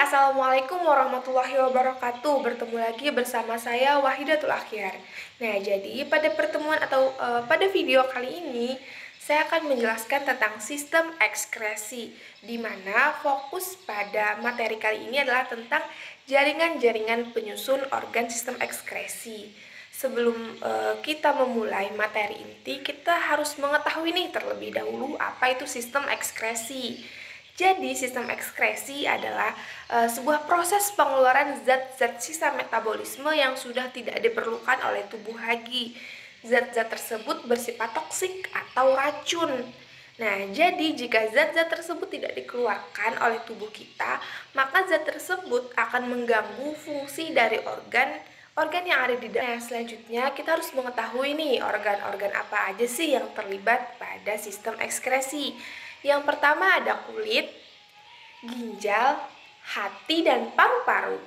Assalamualaikum warahmatullahi wabarakatuh. Bertemu lagi bersama saya Wahidatul Akhyar. Nah, jadi pada pertemuan atau pada video kali ini saya akan menjelaskan tentang sistem ekskresi, di mana fokus pada materi kali ini adalah tentang jaringan-jaringan penyusun organ sistem ekskresi. Sebelum kita memulai materi inti, kita harus mengetahui nih terlebih dahulu apa itu sistem ekskresi. Jadi, sistem ekskresi adalah sebuah proses pengeluaran zat-zat sisa metabolisme yang sudah tidak diperlukan oleh tubuh lagi. Zat-zat tersebut bersifat toksik atau racun. Nah, jadi jika zat-zat tersebut tidak dikeluarkan oleh tubuh kita, maka zat tersebut akan mengganggu fungsi dari organ yang ada di dalam. Nah, selanjutnya kita harus mengetahui nih organ-organ apa aja sih yang terlibat pada sistem ekskresi. Yang pertama ada kulit, ginjal, hati, dan paru-paru.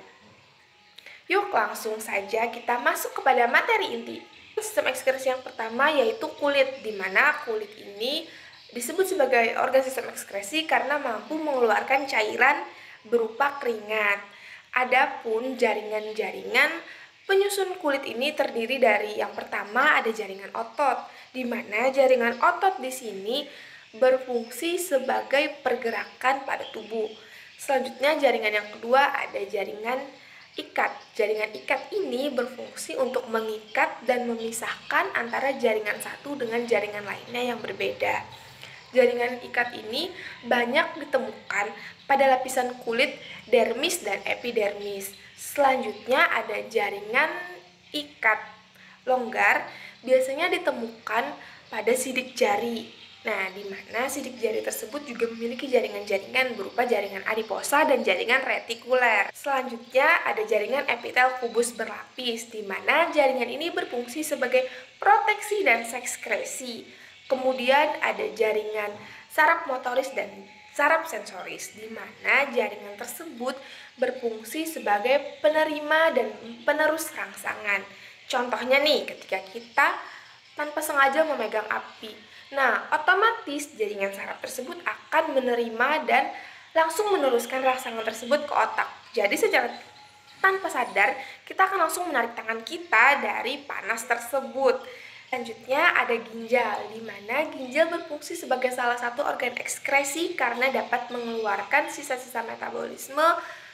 Yuk langsung saja kita masuk kepada materi inti. Sistem ekskresi yang pertama yaitu kulit, di mana kulit ini disebut sebagai organ sistem ekskresi karena mampu mengeluarkan cairan berupa keringat. Adapun jaringan-jaringan penyusun kulit ini terdiri dari yang pertama ada jaringan otot, di mana jaringan otot di sini berfungsi sebagai pergerakan pada tubuh. Selanjutnya jaringan yang kedua ada jaringan ikat. Jaringan ikat ini berfungsi untuk mengikat dan memisahkan antara jaringan satu dengan jaringan lainnya yang berbeda. Jaringan ikat ini banyak ditemukan pada lapisan kulit dermis dan epidermis. Selanjutnya ada jaringan ikat longgar, biasanya ditemukan pada sidik jari. Nah, di mana sidik jari tersebut juga memiliki jaringan-jaringan berupa jaringan adiposa dan jaringan retikuler. Selanjutnya ada jaringan epitel kubus berlapis, di mana jaringan ini berfungsi sebagai proteksi dan sekresi. Kemudian ada jaringan saraf motoris dan saraf sensoris, di mana jaringan tersebut berfungsi sebagai penerima dan penerus rangsangan. Contohnya nih, ketika kita tanpa sengaja memegang api, nah otomatis jaringan saraf tersebut akan menerima dan langsung meneruskan rangsangan tersebut ke otak. Jadi secara tanpa sadar kita akan langsung menarik tangan kita dari panas tersebut. Selanjutnya ada ginjal, di mana ginjal berfungsi sebagai salah satu organ ekskresi karena dapat mengeluarkan sisa-sisa metabolisme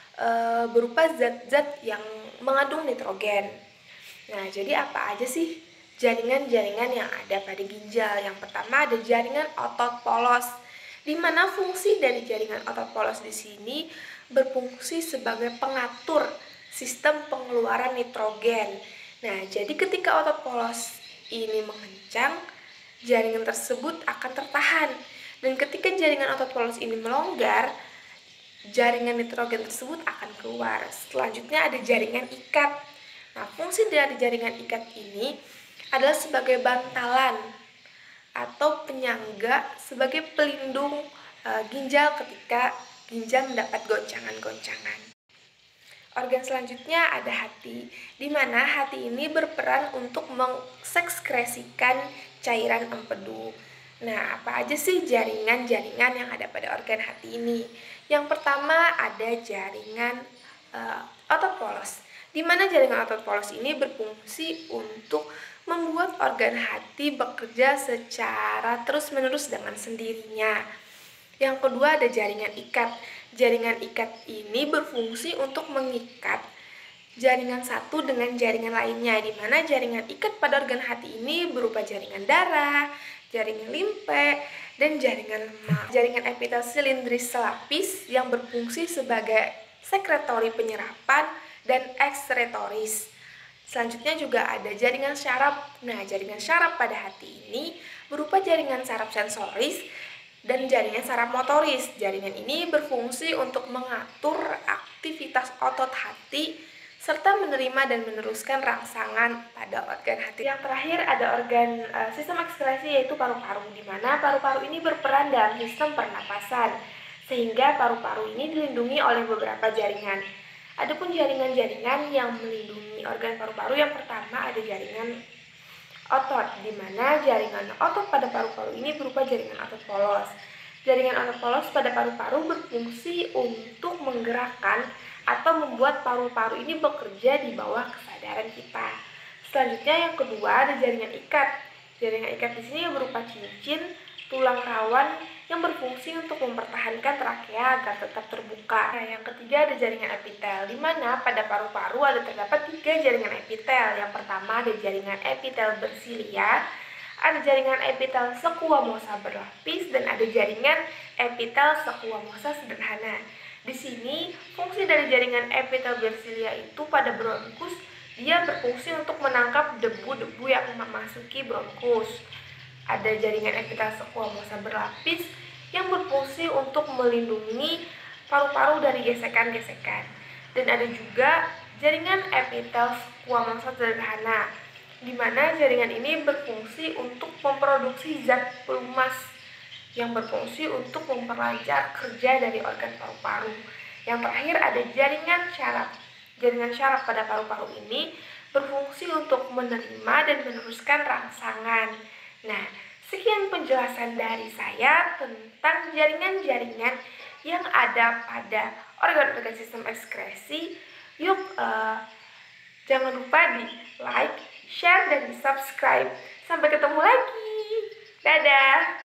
berupa zat-zat yang mengandung nitrogen. Nah, jadi apa aja sih jaringan-jaringan yang ada pada ginjal? Yang pertama ada jaringan otot polos, di mana fungsi dari jaringan otot polos di sini berfungsi sebagai pengatur sistem pengeluaran nitrogen. Nah, jadi ketika otot polos ini mengencang, jaringan tersebut akan tertahan. Dan ketika jaringan otot polos ini melonggar, jaringan nitrogen tersebut akan keluar. Selanjutnya ada jaringan ikat. Nah, fungsi dari jaringan ikat ini adalah sebagai bantalan atau penyangga sebagai pelindung ginjal ketika ginjal mendapat goncangan-goncangan. Organ selanjutnya ada hati, di mana hati ini berperan untuk mensekresikan cairan empedu. Nah, apa aja sih jaringan-jaringan yang ada pada organ hati ini? Yang pertama ada jaringan otot polos, di mana jaringan otot polos ini berfungsi untuk membuat organ hati bekerja secara terus-menerus dengan sendirinya. Yang kedua ada jaringan ikat. Jaringan ikat ini berfungsi untuk mengikat jaringan satu dengan jaringan lainnya, di mana jaringan ikat pada organ hati ini berupa jaringan darah, jaringan limfe, dan jaringan lemak. Jaringan epitel silindris selapis yang berfungsi sebagai sekretori penyerapan dan ekskretoris. Selanjutnya juga ada jaringan syaraf. Nah, jaringan syaraf pada hati ini berupa jaringan saraf sensoris dan jaringan saraf motoris. Jaringan ini berfungsi untuk mengatur aktivitas otot hati serta menerima dan meneruskan rangsangan pada organ hati. Yang terakhir ada organ sistem ekskresi yaitu paru-paru, di mana paru-paru ini berperan dalam sistem pernapasan sehingga paru-paru ini dilindungi oleh beberapa jaringan. Adapun jaringan-jaringan yang melindungi organ paru-paru, yang pertama ada jaringan otot, di mana jaringan otot pada paru-paru ini berupa jaringan otot polos, Jaringan otot polos pada paru-paru berfungsi untuk menggerakkan atau membuat paru-paru ini bekerja di bawah kesadaran kita. Selanjutnya yang kedua ada jaringan ikat. Jaringan ikat di sini berupa cincin tulang rawan yang berfungsi untuk mempertahankan trakea agar tetap terbuka. Nah, yang ketiga ada jaringan epitel, di mana pada paru-paru terdapat 3 jaringan epitel. Yang pertama ada jaringan epitel bersilia, ada jaringan epitel squamosa berlapis, dan ada jaringan epitel squamosa sederhana. Di sini, fungsi dari jaringan epitel bersilia itu pada bronkus, dia berfungsi untuk menangkap debu-debu yang memasuki bronkus. Ada jaringan epitel squamosa berlapis yang berfungsi untuk melindungi paru-paru dari gesekan-gesekan. Dan ada juga jaringan epitel squamosa sederhana, di mana jaringan ini berfungsi untuk memproduksi zat pelumas yang berfungsi untuk memperlancar kerja dari organ paru-paru. Yang terakhir ada jaringan syaraf. Jaringan syaraf pada paru-paru ini berfungsi untuk menerima dan meneruskan rangsangan. Nah, sekian penjelasan dari saya tentang jaringan-jaringan yang ada pada organ-organ sistem ekskresi. Yuk, jangan lupa di like, share, dan di subscribe. Sampai ketemu lagi. Dadah.